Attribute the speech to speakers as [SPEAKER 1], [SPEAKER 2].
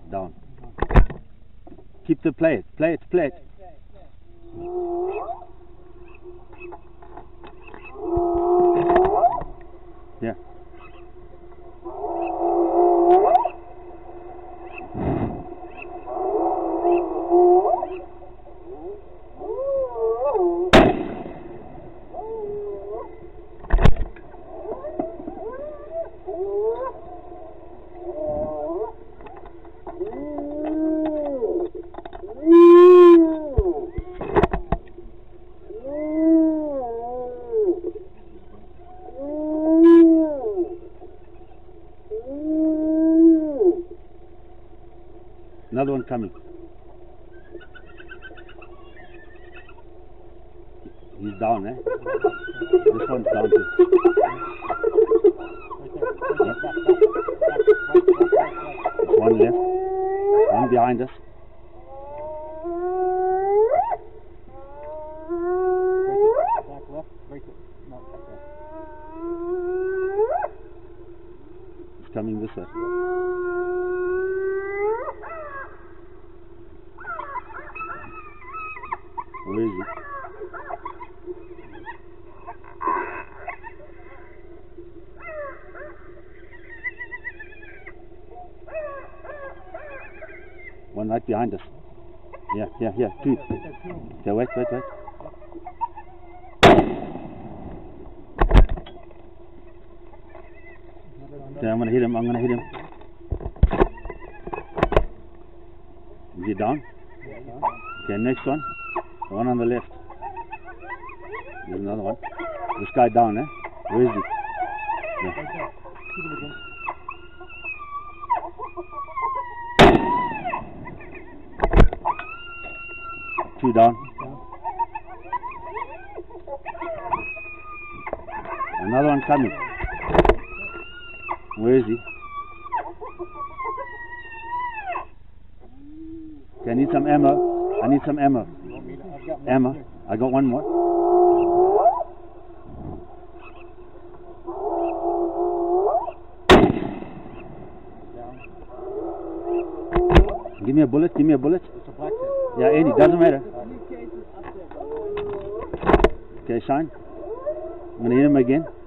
[SPEAKER 1] Down. Keep the play it. Yeah. Another one coming. He's down, eh? This one's down too. There's one left. One behind us.
[SPEAKER 2] Back left, break it. No, back left.
[SPEAKER 1] He's coming this way. Where is he? One right behind us. Yeah, two. Okay, wait. Okay, I'm gonna hit him. Is he down? Okay, next one. The one on the left. There's another one. This guy down, eh? Where is he? Yeah. Two down. Another one coming. Where is he? Okay, I need some ammo. Ammo. I got one more. Give me a bullet.
[SPEAKER 2] It's a black tip.
[SPEAKER 1] Yeah, any, doesn't matter. Okay, shine. I'm gonna hit him again.